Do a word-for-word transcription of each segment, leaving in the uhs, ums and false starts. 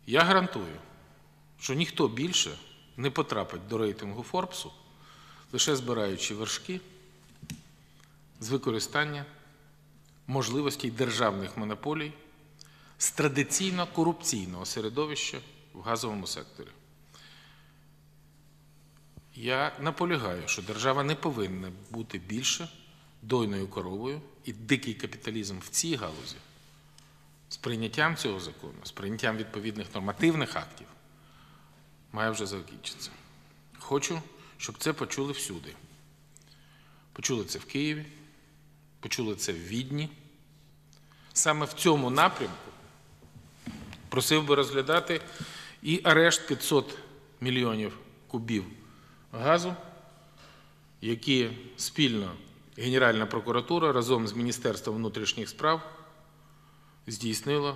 Я гарантую, що ніхто більше не потрапить до рейтингу Форбсу, лише збираючи вершки з використання можливостей державних монополій з традиційно корупційного середовища в газовому секторі. Я наполягаю, що держава не повинна бути більше дойною коровою, і дикий капіталізм в цій галузі з прийняттям цього закону, з прийняттям відповідних нормативних актів має вже закінчитися. Хочу, щоб це почули всюди. Почули це в Києві, почули це в Відні. Саме в цьому напрямку просив би розглядати і арешт п'ятсот мільйонів кубів газу, які спільно Генеральна прокуратура разом з Міністерством внутрішніх справ здійснила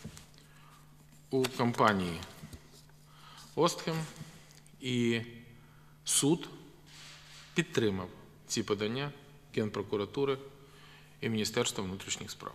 у компанії Остхем, і суд підтримав ці подання Генпрокуратури і Міністерства внутрішніх справ.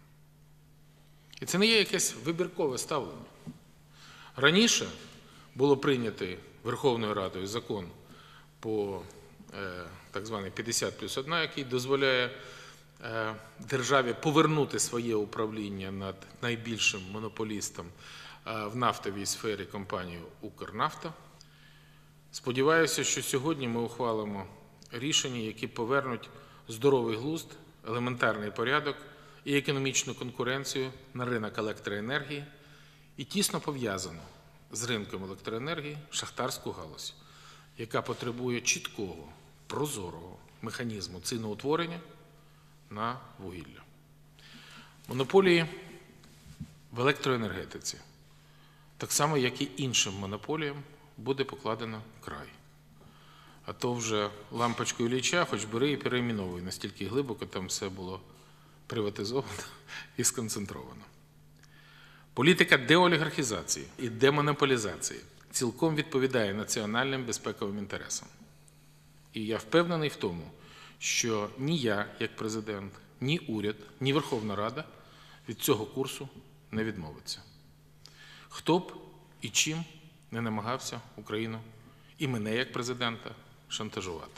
І це не є якесь вибіркове ставлення. Раніше було прийнято Верховною Радою закон по е, так званий п'ятдесят плюс один, який дозволяє е, державі повернути своє управління над найбільшим монополістом е, в нафтовій сфері компанією «Укрнафта». Сподіваюся, що сьогодні ми ухвалимо рішення, які повернуть здоровий глузд, елементарний порядок і економічну конкуренцію на ринок електроенергії і тісно пов'язану з ринком електроенергії шахтарську галузь, яка потребує чіткого, прозорого механізму ціноутворення на вугілля. Монополії в електроенергетиці, так само як і іншим монополіям, буде покладено край. А то вже лампочку Ілліча хоч бери і перейменовуй, настільки глибоко там все було приватизовано і сконцентровано. Політика деолігархізації і демонополізації цілком відповідає національним безпековим інтересам. І я впевнений в тому, що ні я, як президент, ні уряд, ні Верховна Рада від цього курсу не відмовиться. Хто б і чим не намагався Україну і мене, як президента, шантажувати.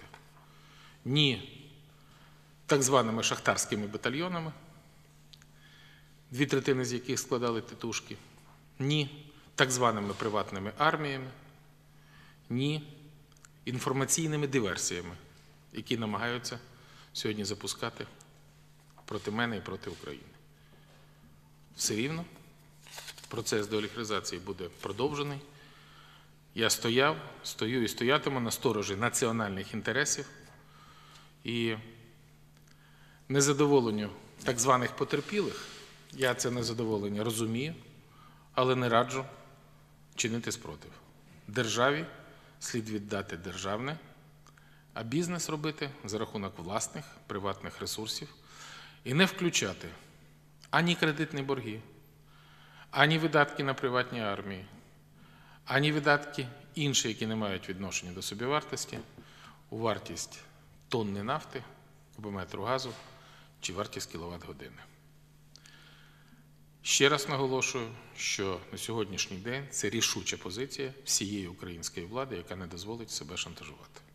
Ні так званими шахтарськими батальйонами, дві третини з яких складали тітушки, ні так званими приватними арміями, ні інформаційними диверсіями, які намагаються сьогодні запускати проти мене і проти України. Все рівно процес деолігархізації буде продовжений. Я стояв, стою і стоятиму на сторожі національних інтересів і незадоволенню так званих потерпілих, я це незадоволення розумію, але не раджу чинити спротив. Державі слід віддати державне, а бізнес робити за рахунок власних приватних ресурсів і не включати ані кредитні борги, ані видатки на приватні армії, ані видатки інші, які не мають відношення до собівартості, у вартість тонни нафти, кубометру газу чи вартість кіловат-години. Ще раз наголошую, що на сьогоднішній день це рішуча позиція всієї української влади, яка не дозволить себе шантажувати.